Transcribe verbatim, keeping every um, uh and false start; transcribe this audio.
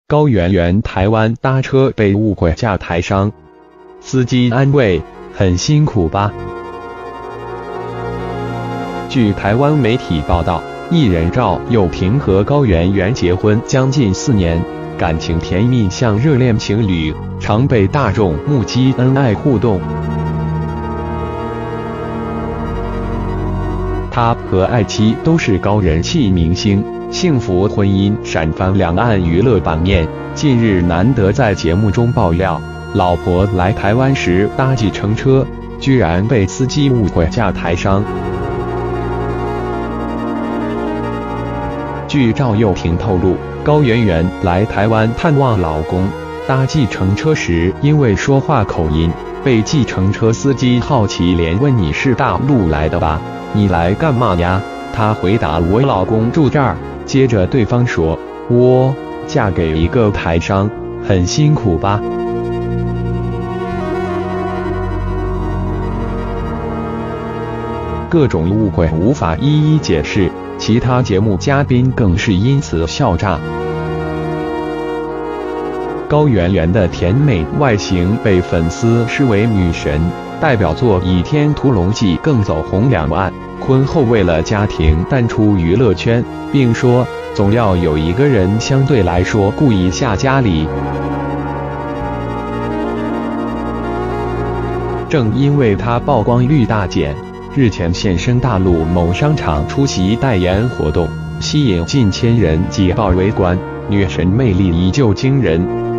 高圆圆台湾搭车被误会嫁台商，司机安慰很辛苦吧？据台湾媒体报道，艺人赵又廷和高圆圆结婚将近四年，感情甜蜜像热恋情侣，常被大众目击恩爱互动。他和爱妻都是高人气明星，幸福婚姻闪翻两岸娱乐版面。近日难得在节目中爆料，老婆来台湾时搭计程车，居然被司机误会嫁台商。据赵又廷透露，高圆圆来台湾探望老公，搭计程车时因为说话口音，被计程车司机好奇连问你是大陆来的吧？你来干嘛呀？她回答我老公住这儿，接着对方说，我嫁给一个台商，很辛苦吧？各种误会无法一一解释，其他节目嘉宾更是因此笑炸。高圆圆的甜美外形被粉丝视为女神，代表作《倚天屠龙记》更走红两岸。婚后为了家庭淡出娱乐圈，并说总要有一个人相对来说顾一下家里。正因为她曝光率大减，日前现身大陆某商场出席代言活动，吸引近千人挤爆围观，女神魅力依旧惊人。